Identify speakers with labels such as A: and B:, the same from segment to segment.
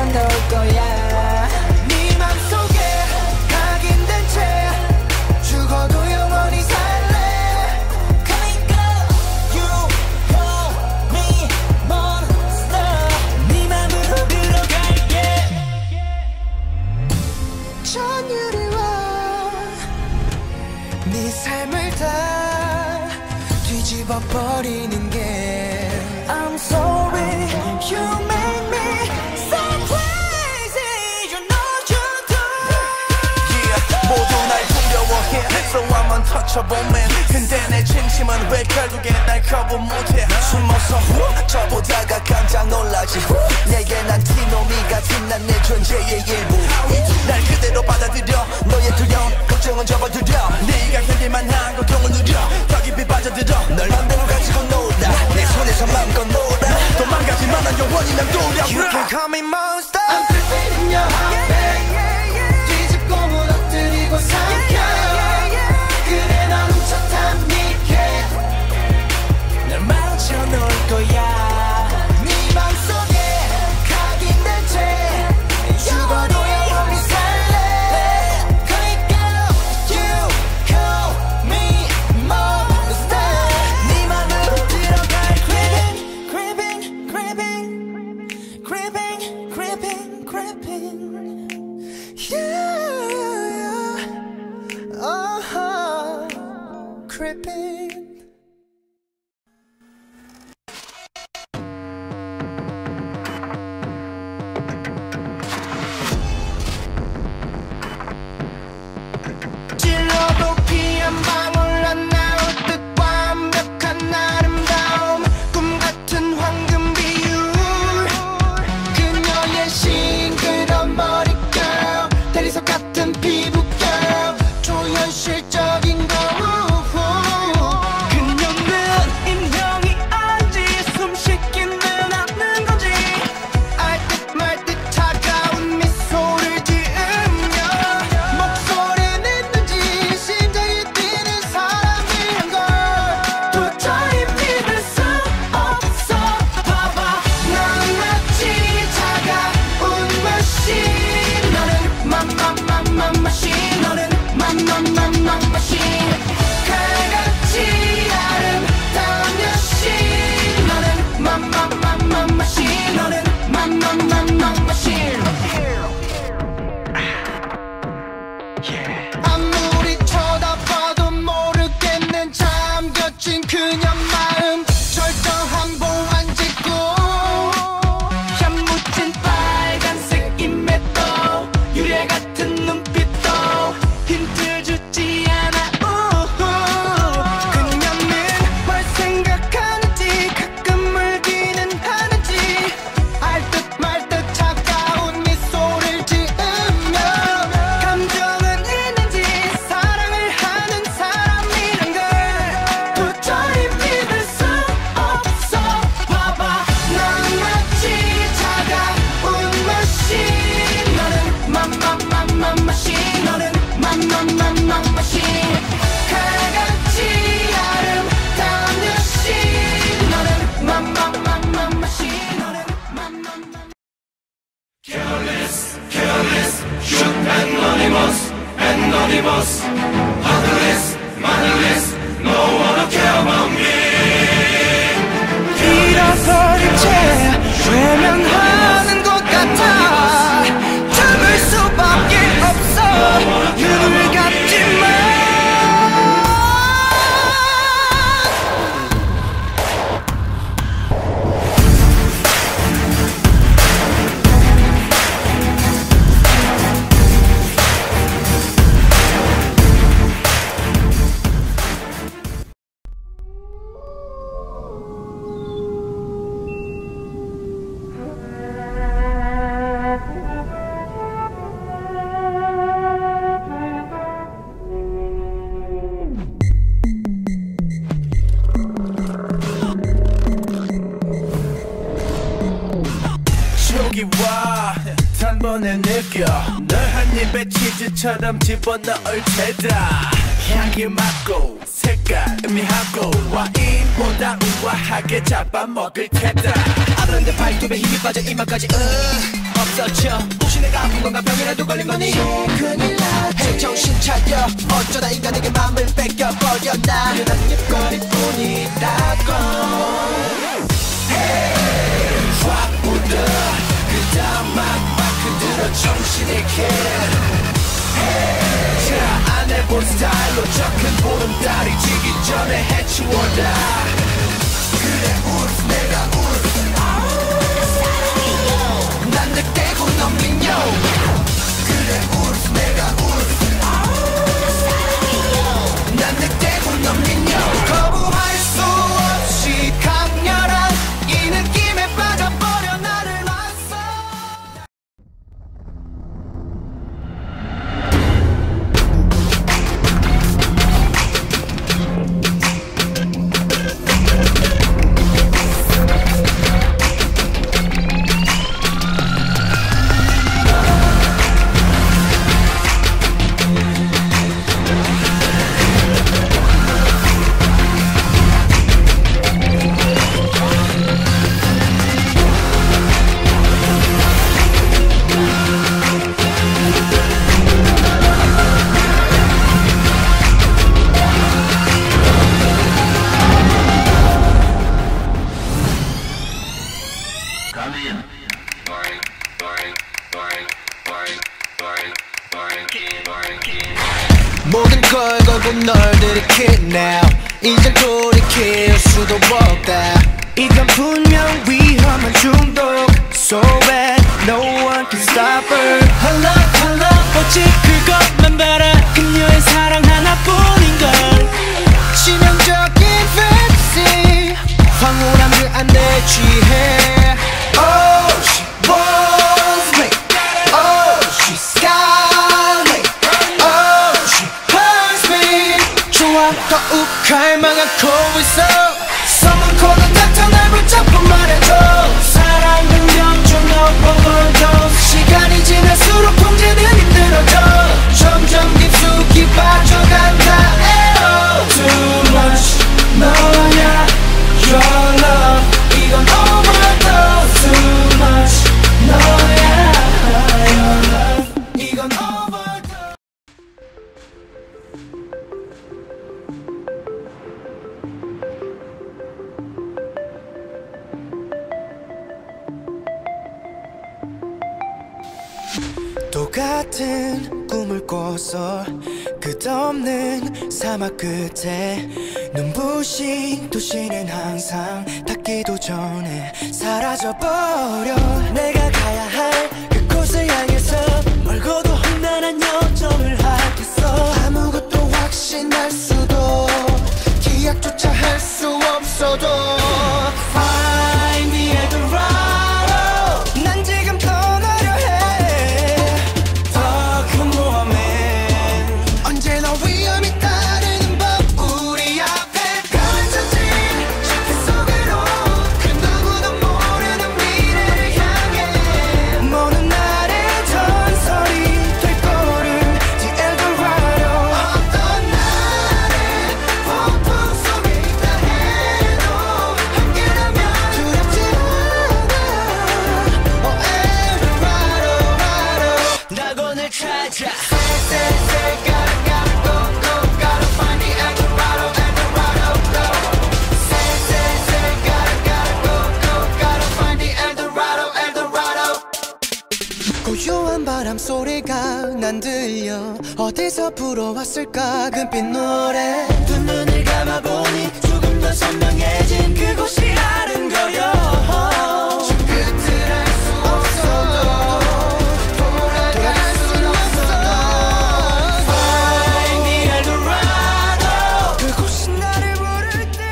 A: 놓을 거야. 네 맘속에 각인된 채 죽어도 영원히 살래. 그러니까 you call me monster. 네 맘으로 들어갈게. 전율이와 네 삶을 다 뒤집어 버리는 게 I'm sorry you make me so crazy. You know you do.
B: Yeah, 모두 날 두려워해 So I'm untouchable 근데 내 진심은 왜 결국엔 날 거부 못해. 숨어서 저보다가 깜짝 놀라지. 내게 난 티노미 같은 난 내 존재의 일부. 날 그대로 받아들여 너의 두려움 걱정은 접어들여. 네가 견딜만한 고통을 누려 더 깊이 빠져들어. 널 맘대로 가지고 놀아 내 손에서 맘껏 놀아. 도망가지만 난 영원히 난 두려워. You can call me monster.
A: I'm creeping in your heart. 뒤집고 무너뜨리고 삼켜. 그래 넌 훔쳤단 니게 널 망쳐 놓을 거야. 네 맘속에 각인된 채 죽어도 영원히 살래. 그러니까 you call me monster. 네 맘으로 들어갈 creeping creeping creeping creeping creeping creeping yeah creeping. 찔러도 피 한 방울 안 나올 듯 완벽한 아름다움. 꿈 같은 황금 비율. 그녀의 싱그러운 머릿결 대리석 같은 피부결 초현실적인 거. 그녀는 인형이 아닌지 숨 쉬기는 않는 건지 알 듯 말 듯 차가운 미소를 지으며 목소리는 있는지 심장이 뛰는 사람이란 걸 도저히 믿을 수 없어. 봐봐 넌 마치 차가운 머신. 너는 맘맘맘맘 머신. 너는 맘맘맘맘 머신. 칼같이 아름다운 여신. 너는 맘맘맘맘 머신. 너는 맘맘맘맘 머신. 아무리 쳐다봐도 모르겠는 잠겨진 그녀 마음. 절정한 보안 짓고 현무진 빨간색 인맥도 유래 같은 눈빛도 힌트 주지 않아. 그녀는 뭘 생각하는지 가끔 울기는 하는지 알 듯 말 듯 차가운 미소를 지으며 감정은 있는지 사랑을 하는 사람이란 걸 도저히 믿을 수 없어. 봐봐 넌 마치 차가운 머신. 너는 맘맘맘맘 머신. 너는 맘맘맘맘 머신. 칼같이 아름다운 여신. 너는 맘맘맘맘 머신. 너는 맘맘맘.
C: Careless, careless, shoot anonymous, anonymous, heartless, mannerless, no one will care about me.
A: 잃어버린 채 외면하는 것 같아. 참을 수밖에 없어. 눈을 감지만
B: 한 번에 느껴 널 한 입에 치즈처럼 집어넣을 테다 향기 맡고 색깔 의미하고 와인보다 우아하게 잡아먹을 테다
A: 아브란데 발톱에 힘이 빠져 이마까지 없어져 혹시 내가 아픈 건가 병이라도 걸린 거니 큰일 나지 정신 차려 어쩌다 인간에게 맘을 뺏겨버렸나 그냥 입거리뿐이라고
B: 확 묻어 그 다음 막 흔들어 정신을 자 안 해본 스타일로 저 큰 보름달이 지기 전에 해치워라 그래 울프 내가 울프 난 늑대고 넌 민요 그래 울프 내가 울프 난 늑대고 넌 민요
A: 거부할 수 없이 강렬한 이 느낌에 빠져버려 나를 왔어 모든 걸 걸고 널 들이킬 now 이제 돌이킬 수도 없다 이건 분명 위험한 중독 So bad no one can stop her 헐렁헐렁 오직 그것만 바라 그녀의 사랑 하나뿐인걸 치명적인 fantasy 황홀한 그 안에 취해 Oh she wants me Oh she scarlet Oh she hurts me 좋아 더욱 갈망하고 있어 서먹고는 닥터 날 붙잡고 말해줘 사랑은 병좀 overdose 시간이 지날수록 통제는 힘들어져 점점 깊숙이 빠져간다 에어 Too much 너야 Your love 이건 overdose Too much 너야 Your love 이건 overdose 똑같은 꿈을 꿔서 끝없는 사막 끝에 눈부신 도시는 항상 닿기도 전에 사라져버려 내가 가야 할 그곳을 향해서 멀고도 험난한 여정을 하겠어 아무것도 확신할 수도 기약조차 할 수 없어도 Find the Eldorado 난 지금 떠나려 해 더 큰 모험에 언제나 위험이 따르는 법 우리 앞에 가는 전진 샤프 속으로 그 누구도 모르는 미래를 향해 먼 날의 전설이 될 거를 The Eldorado 어떤 날에 폭풍 속에 있다 해도 함께라면 두렵지 않아 Oh Eldorado 낙원을 찾아 Say gotta go gotta find the Eldorado go Say gotta go find the Eldorado 고요한 바람 소리가 난 들려 어디서 불어왔을까 금빛 노래 두 눈을 감아보니 조금 더 선명해진 그곳이 아른거려 저 끝을 알 수 없어도 돌아갈 순 없어도 Find the Eldorado 그곳이 나를 부를 때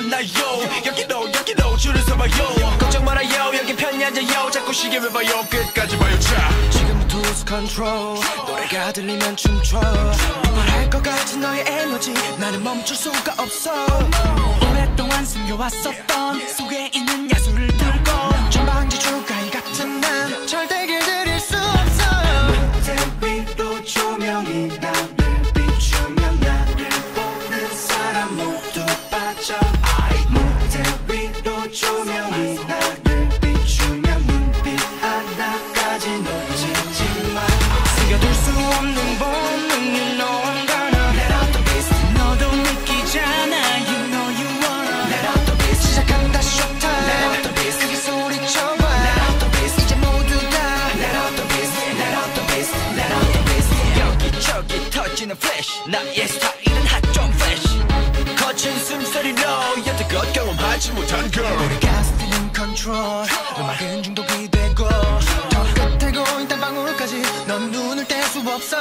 B: 만나요 여기로 줄을 서봐요
A: 걱정 말아요 여기 편히 앉아요 자꾸 시계 왜 봐요
B: 끝까지 봐요 자
A: 지금부터 lose control 노래가 들리면 춤춰 폭발할 것 같은 너의 에너지 나는 멈출 수가 없어
D: 오랫동안 숨겨왔었던 속에 있는 야수를 들고
A: 전방지 주가이 같은 난 절대 길들일 수 없어
D: 무대 위로 조명이 나를 비추면 나를 보는 사람 모두 빠져 무대 위로 조명이 나를 비추면 눈빛 하나까지 놓치지 마 숨겨둘 수 없는 본능 You know I'm gonna let out the beast 너도 느끼잖아 You know you wanna
A: Let out the beast 시작한다 showtime Let out the beast 크게 소리쳐봐 Let out the beast 이제 모두 다 Let out the beast Let out the beast Let out the beast 여기저기 터지는 flash 나의 스타일은 hot 좀 flash 거친 숨소리로 여태껏 경험하지 못한 girl 우리가 still control 음악은 중독이 되고 더 끝에 고인 땀방울까지 넌 눈을 뗄 수 없어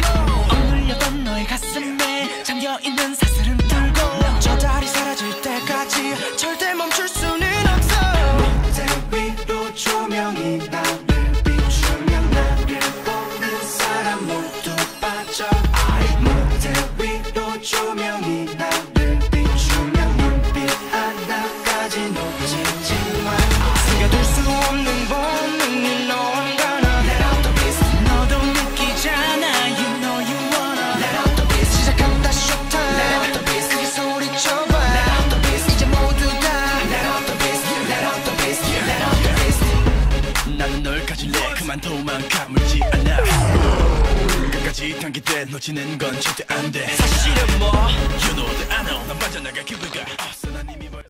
D: 억눌렸던 너의 가슴에 잠겨있는 사슬은 들고
A: 저 달이 사라질 때까지 절대 멈출 수는 없어
D: 무대 위로 조명이 나를 비추면 나를 보는 사람 모두 빠져 무대 위로 조명이 나를 비추면 눈빛 하나까지 놓치지 마 숨겨둘 수 없는 본능 You know I'm gonna let out the beast 너도 느끼잖아 You know you wanna
A: Let out the beast 시작한다 showtime Let out the beast 크게 소리쳐봐 Let out the beast 이제 모두 다 Let out the beast Let out the beast Let out the beast
B: 나는 널 가질래 그만 도망가물지 않아 끝까지 당기돼 놓치는 건 절대 안돼
A: 사실은 뭐
B: You know that I know 난 빠져나갈 기회가 없어 난 이미